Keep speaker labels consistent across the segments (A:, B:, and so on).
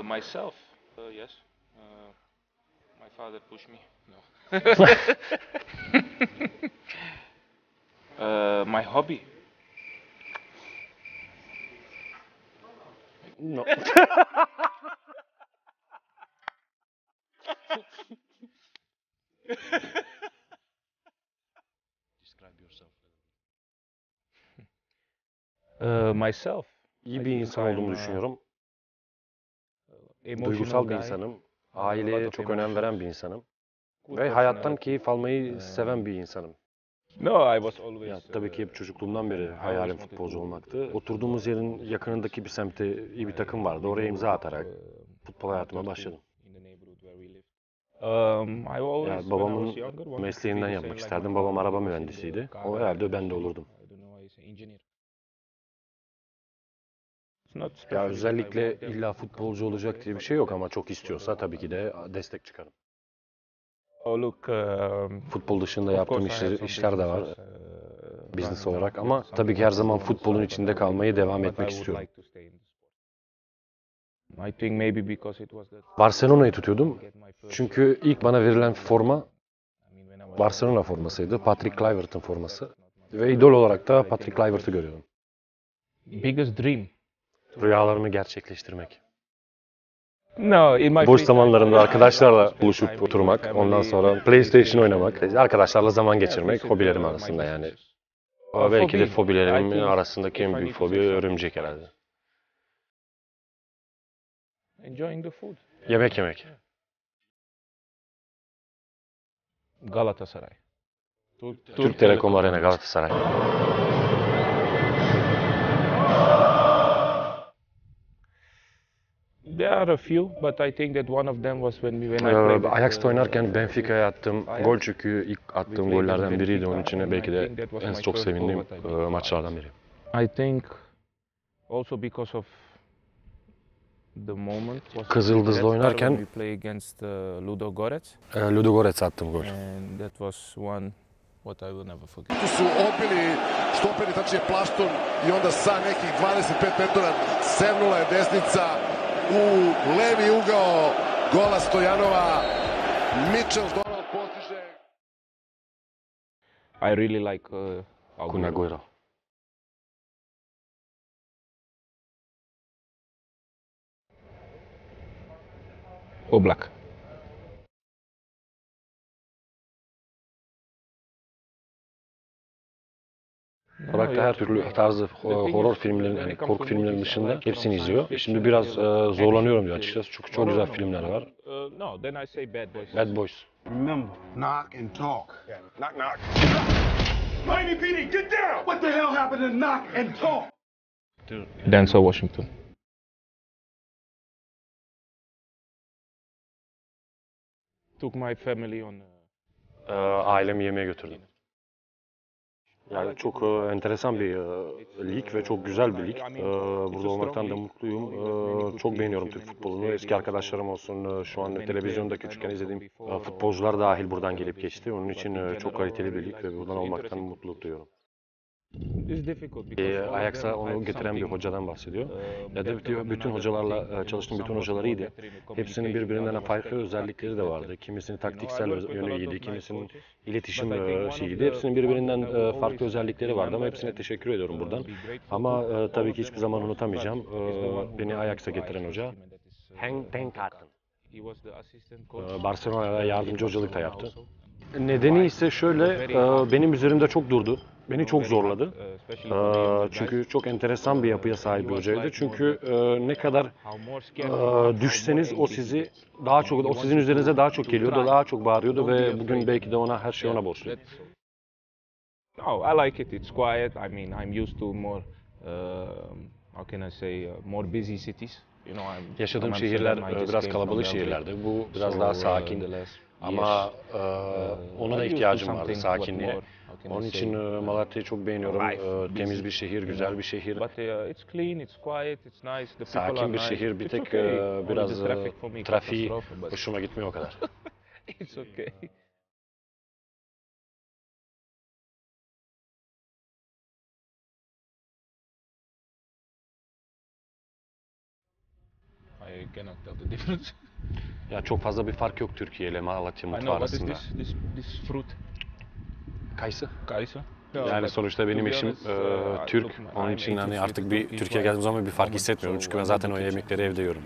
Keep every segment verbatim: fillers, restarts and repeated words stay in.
A: myself, uh, yes. Uh, my father pushed me. No. uh, my hobby.
B: No. Describe yourself.
A: Uh, myself.
B: İyi
A: I
B: bir
A: think
B: insan
A: I'm,
B: olduğumu
A: uh,
B: düşünüyorum.
A: emotional
B: Duygusal bir
A: guy.
B: insanım.
A: A lot
B: Aileye
A: of
B: çok önem
A: emotions.
B: veren bir insanım.
A: Good
B: Ve hayattan
A: personality.
B: keyif almayı
A: Um,
B: seven bir insanım.
A: No, I was always.
B: Ya tabii ki hep çocukluğumdan
A: uh,
B: beri
A: I always
B: hayalim
A: wanted
B: futbolcu
A: to
B: olmaktı.
A: play
B: Oturduğumuz
A: football.
B: yerin yakınındaki bir semtte iyi bir takım vardı. Oraya imza atarak
A: Uh,
B: futbol hayatıma
A: wanted to
B: başladım.
A: in the neighborhood where we lived. Um, I always,
B: Ya
A: when I
B: babamın
A: was younger, wanted to be
B: mesleğinden
A: the
B: yapmak
A: same like my
B: isterdim.
A: father.
B: Babam
A: He
B: araba
A: was in the
B: mühendisiydi.
A: car
B: O herhalde ben de
A: industry.
B: olurdum.
A: I don't know why he's an engineer. It's not
B: Ya
A: especially that I
B: özellikle
A: want them
B: illa
A: to become
B: futbolcu
A: football
B: olacak
A: players,
B: diye bir
A: but
B: şey
A: if
B: yok
A: that's
B: ama çok
A: what they
B: istiyorsa
A: want,
B: tabii
A: I
B: ki
A: will.
B: de destek çıkarım.
A: Oh look, um,
B: Futbol dışında
A: of
B: yaptığım
A: course I have
B: işler,
A: some
B: işler de var
A: businesses, uh,
B: business
A: running
B: olarak
A: now.
B: ama
A: Something
B: tabii ki
A: I
B: her
A: can
B: zaman
A: do on the
B: futbolun
A: side, but
B: içinde
A: I
B: kalmayı devam
A: but I
B: etmek
A: would
B: istiyorum.
A: like to stay in the sport. I think maybe because it was that
B: Barcelona'yı tutuyordum.
A: get my first
B: Çünkü ilk bana verilen forma
A: I mean when I was
B: Barcelona
A: younger,
B: formasıydı. Patrick Kluivert'ın forması.
A: that's not my
B: Ve idol olarak da Patrick Kluivert'ı görüyordum.
A: biggest dream.
B: Rüyalarımı gerçekleştirmek.
A: No, in my
B: Boş
A: free
B: zamanlarımda
A: time,
B: arkadaşlarla
A: I like to spend
B: buluşup
A: time with
B: oturmak,
A: my
B: ondan
A: family,
B: sonra
A: uh,
B: PlayStation oynamak,
A: PlayStation,
B: arkadaşlarla zaman
A: yeah,
B: geçirmek
A: visit,
B: hobilerim
A: uh, my
B: arasında yani.
A: businesses.
B: Ama
A: Uh,
B: belki de
A: fobi, I
B: fobilerimin
A: think
B: arasındaki
A: if
B: en
A: I
B: büyük
A: need to say
B: fobi
A: something,
B: örümcek herhalde.
A: enjoying the food.
B: Yemek yemek.
A: Galatasaray. Türk,
B: Türk Telekom Arena, Galatasaray.
A: There are a few, but I think that one of them was when we when I
B: Ee,
A: played with,
B: Ajax'ta
A: uh,
B: oynarken Benfica'ya attığım
A: Ajax.
B: gol çükü ilk
A: We
B: attığım
A: played
B: gollerden
A: against
B: biriydi. Onun
A: Benfica,
B: için
A: and
B: belki
A: I
B: de
A: think that was
B: en
A: my
B: çok
A: first goal
B: sevindiğim
A: what I
B: e,
A: made for
B: maçlardan
A: Ajax.
B: biri.
A: I think also because of the moment was
B: Kızıldız'da
A: Red Star
B: oynarken-
A: when we play against uh, Ludo Gorec,
B: E, Ludogorets attım gol.
A: and that was one what I will never forget.
C: Tu su odbili štoperi, tačnije Plašton i onda sa nekih dvadeset pet metara sevnula je desnica u levi ugao gola Stojanova. Mitchell Donald postiže.
A: I really like uh,
B: Kun
A: Agüero.
B: Agüero.
A: Oblak.
B: Olarak da her türlü tarzı ho- horror filmlerin, yani korku filmlerinin dışında hepsini izliyor. Şimdi biraz e, zorlanıyorum diyor açıkçası. Çünkü çok güzel filmler var.
A: Uh, no, then I say Bad Boys.
B: Bad Boys.
D: Remember, knock and talk. Knock, knock. Miami P D, get down! What the hell happened to knock and talk?
A: Denzel Washington. Took my family on. Uh,
B: E, ailemi yemeğe götürdüm. Yani çok e, enteresan bir e, lig ve çok güzel bir lig. E, burada olmaktan da mutluyum. E, çok beğeniyorum Türk futbolunu. Eski arkadaşlarım olsun, e, şu an televizyonda küçükken izlediğim e, futbolcular dahil buradan gelip geçti. Onun için e, çok kaliteli bir lig ve buradan olmaktan mutluluk duyuyorum.
A: It's difficult
B: E,
A: because all of
B: Ajax'a
A: them
B: onu
A: had
B: getiren bir
A: something,
B: hocadan bahsediyor.
A: uh,
B: Ya da
A: better
B: bütün,
A: than
B: bütün
A: another.
B: hocalarla
A: I think,
B: e, çalıştığım bütün
A: some
B: hocalar
A: was more
B: iyiydi.
A: better in the
B: Hepsinin
A: communication,
B: birbirinden
A: other was
B: farklı
A: tactics
B: özellikleri de vardı.
A: better.
B: Kimisinin
A: You know, I
B: taktiksel
A: worked with a
B: yönü
A: lot
B: iyiydi,
A: of nice
B: kimisinin
A: coaches,
B: iletişim
A: but I think
B: e,
A: one
B: şeyiydi.
A: of the
B: Hepsinin
A: one
B: birbirinden
A: that I will
B: e, farklı
A: always
B: özellikleri vardı ama
A: remember
B: hepsine
A: and,
B: teşekkür ediyorum
A: uh,
B: buradan.
A: be grateful
B: Ama
A: to
B: e,
A: all
B: tabii
A: of
B: ki hiçbir
A: them,
B: zaman
A: of course,
B: unutamayacağım.
A: but is the one
B: E,
A: who
B: beni
A: brought me
B: Ajax'a
A: to
B: getiren
A: Ajax
B: hoca
A: first team, and that is, uh,
B: Henk ten Katen.
A: He was the assistant coach.
B: E, Barcelona'da
A: uh,
B: yardımcı
A: in
B: hocalık da
A: Barcelona
B: yaptı.
A: also.
B: Nedeni ise şöyle, e, benim üzerimde çok durdu. Beni çok zorladı. E, çünkü çok enteresan bir yapıya sahip bir hocaydı. Çünkü e, ne kadar e, düşseniz o sizi daha çok, o sizin üzerinize daha çok geliyordu, daha çok bağırıyordu ve bugün belki de ona her şey ona borçluyum.
A: No, I like it. It's quiet. I mean, I'm used to more, um, how can I say, uh, more busy cities. You know, I'm,
B: Yaşadığım
A: I'm
B: şehirler
A: Amsterdam, I
B: e,
A: just
B: biraz
A: came
B: kalabalık
A: from Belgrade.
B: şehirlerdi. Bu biraz
A: So,
B: daha
A: uh,
B: sakin.
A: the last
B: Ama
A: years,
B: e,
A: uh,
B: ona da
A: I'm used to
B: ihtiyacım vardı,
A: something what
B: sakinliğe.
A: more, how can I
B: Onun
A: say,
B: için e, Malatya'yı çok beğeniyorum.
A: life,
B: E, temiz
A: busy,
B: bir şehir,
A: you
B: güzel
A: know.
B: bir şehir.
A: But uh, it's clean, it's quiet, it's nice. The people are
B: Sakin bir
A: nice.
B: şehir, bir
A: It's
B: tek
A: okay.
B: e,
A: Only
B: biraz
A: the
B: e,
A: traffic for me
B: trafiği
A: catastrophe, but
B: hoşuma gitmiyor o kadar.
A: it's okay. I you cannot tell the difference.
B: Ya çok fazla bir fark yok Türkiye ile Malatya
A: I
B: mutfağı
A: know what is
B: arasında.
A: this, this, this fruit?
B: Kayısı.
A: Kayısı.
B: Yani sonuçta benim eşim e, Türk. Onun için hani artık bir Türkiye'ye geldiğim zaman bir fark hissetmiyorum. Çünkü ben zaten o yemekleri evde yiyorum.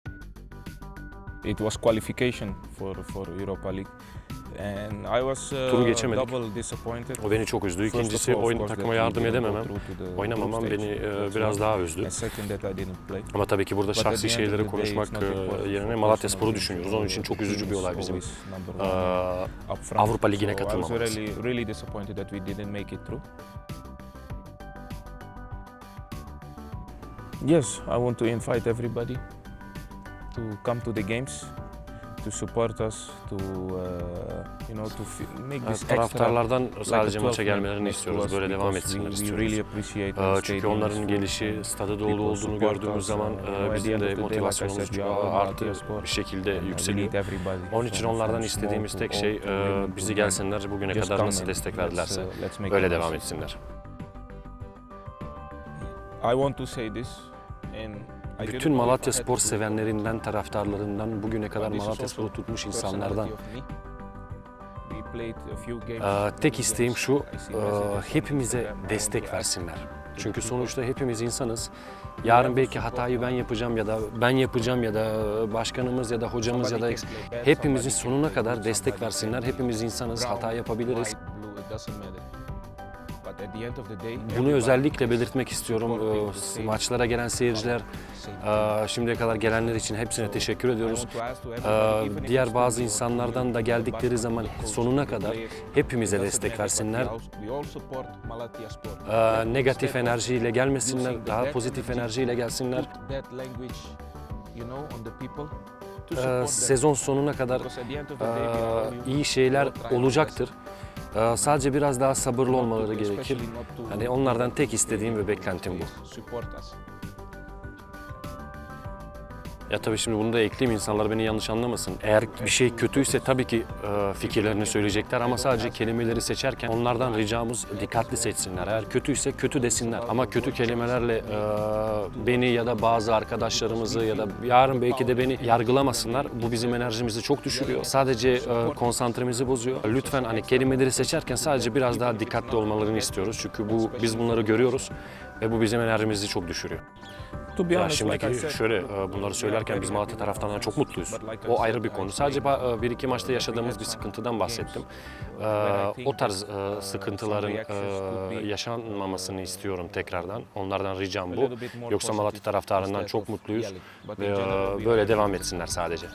A: It was qualification for for Europa League. And I was uh,
B: Turu geçemedik.
A: double disappointed.
B: O beni çok üzdü. İkincisi oyun takıma yardım edememem. Oynamamam beni e, biraz daha üzdü. Ama tabii ki burada şahsi şeyleri konuşmak e, yerine Malatyaspor'u düşünüyoruz. Onun için çok üzücü bir olay bizim e, Avrupa Ligi'ne katılmamız.
A: Yes, I want to invite everybody to come to the games, to support us, to uh, you know, to make this extra.
B: Taraftarlardan sadece maça gelmelerini istiyoruz. Böyle devam etsinler istiyoruz.
A: Really
B: Çünkü onların gelişi, stadı dolu olduğunu gördüğümüz zaman bizim de motivasyonumuz arttı, bir şekilde yükseliyor. Onun için onlardan istediğimiz tek şey bizi gelsinler, bugüne kadar nasıl destek verdilerse öyle devam etsinler.
A: I want to say this and
B: bütün Malatyaspor sevenlerinden, taraftarlarından, bugüne kadar Malatyaspor'u tutmuş insanlardan tek isteğim şu, hepimize destek versinler. Çünkü sonuçta hepimiz insanız. Yarın belki hatayı ben yapacağım ya da ben yapacağım ya da başkanımız ya da hocamız ya da hepimizin sonuna kadar destek versinler. Hepimiz insanız, hata yapabiliriz. Bunu özellikle belirtmek istiyorum. Maçlara gelen seyirciler, şimdiye kadar gelenler için hepsine teşekkür ediyoruz. Diğer bazı insanlardan da geldikleri zaman sonuna kadar hepimize destek versinler. Negatif enerjiyle gelmesinler, daha pozitif enerjiyle gelsinler. Sezon sonuna kadar iyi şeyler olacaktır. Sadece biraz daha sabırlı olmaları gerekir. Hani onlardan tek istediğim ve beklentim bu. Ya tabii şimdi bunu da ekleyeyim, insanlar beni yanlış anlamasın. Eğer bir şey kötüyse tabii ki e, fikirlerini söyleyecekler ama sadece kelimeleri seçerken onlardan ricamız dikkatli seçsinler. Eğer kötüyse kötü desinler ama kötü kelimelerle e, beni ya da bazı arkadaşlarımızı ya da yarın belki de beni yargılamasınlar. Bu bizim enerjimizi çok düşürüyor. Sadece e, konsantremizi bozuyor. Lütfen hani kelimeleri seçerken sadece biraz daha dikkatli olmalarını istiyoruz. Çünkü bu biz bunları görüyoruz ve bu bizim enerjimizi çok düşürüyor. Ya şimdiki şöyle bunları söylerken biz Malatya taraftarından çok mutluyuz. O ayrı bir konu. Sadece bir iki maçta yaşadığımız bir sıkıntıdan bahsettim. O tarz sıkıntıların yaşanmamasını istiyorum tekrardan. Onlardan ricam bu. Yoksa Malatya taraftarından çok mutluyuz ve böyle devam etsinler sadece.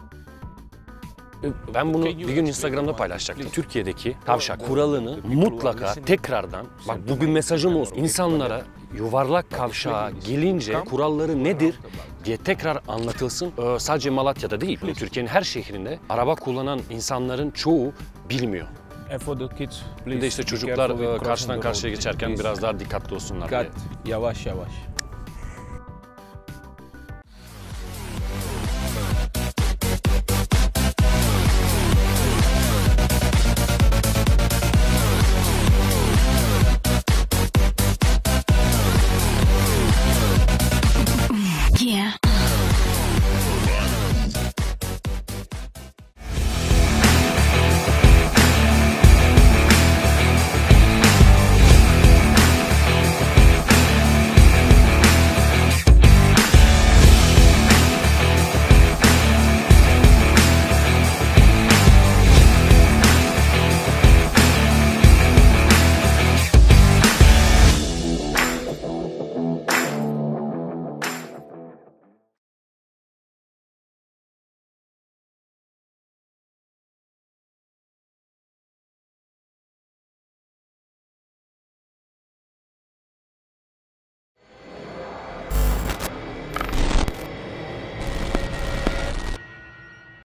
B: Ben bunu bir gün Instagram'da paylaşacaktım. Türkiye'deki kavşak kuralını mutlaka tekrardan, bak bugün mesajım olsun, insanlara yuvarlak kavşağa gelince kuralları nedir diye tekrar anlatılsın. Ee, sadece Malatya'da değil, Türkiye'nin her şehrinde araba kullanan insanların çoğu bilmiyor. Bir de işte çocuklar karşıdan karşıya geçerken biraz daha dikkatli olsunlar diye.
A: Yavaş yavaş.
E: Yeah.